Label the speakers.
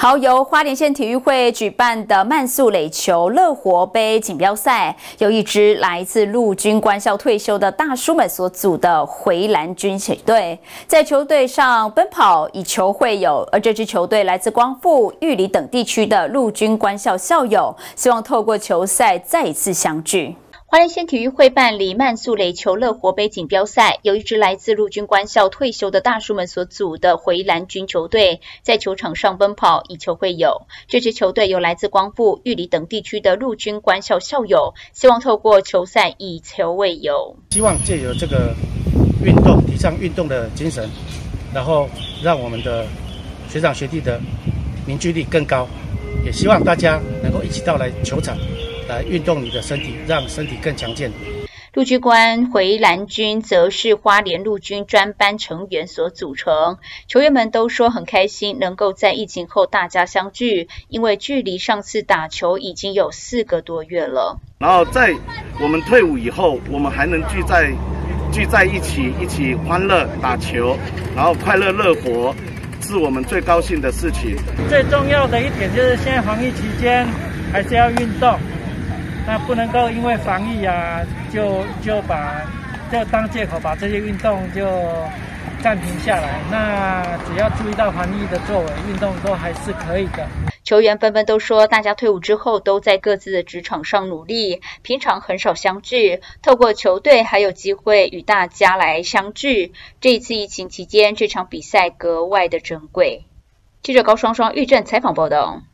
Speaker 1: 好，由花莲县体育会举办的慢速垒球乐活杯锦标赛，由一支来自陆军官校退休的大叔们所组的回蓝军球队，在球队上奔跑，以球会友。而这支球队来自光复、玉里等地区的陆军官校校友，希望透过球赛再一次相聚。花莲县体育会办理慢速垒球乐活杯锦标赛，由一支来自陆军官校退休的大叔们所组的回蓝军球队，在球场上奔跑，以球会友。这支球队由来自光复、玉里等地区的陆军官校校友，希望透过球赛以球为友，
Speaker 2: 希望借由这个运动，提倡运动的精神，然后让我们的学长学弟的凝聚力更高，也希望大家能够一起到来球场。来运动你的身体，让身体更强健。
Speaker 1: 陆军官回蓝军则是花莲陆军专班成员所组成，球员们都说很开心能够在疫情后大家相聚，因为距离上次打球已经有4个多月了。
Speaker 3: 然后在我们退伍以后，我们还能聚在一起，一起欢乐打球，然后快乐乐活，是我们最高兴的事情。
Speaker 4: 最重要的一点就是现在防疫期间还是要运动。那不能够因为防疫啊，就当借口把这些运动就暂停下来。那只要注意到防疫的作为，运动都还是可以的。
Speaker 1: 球员纷纷都说，大家退伍之后都在各自的职场上努力，平常很少相聚，透过球队还有机会与大家来相聚。这一次疫情期间，这场比赛格外的珍贵。记者高双双、玉正采访报道。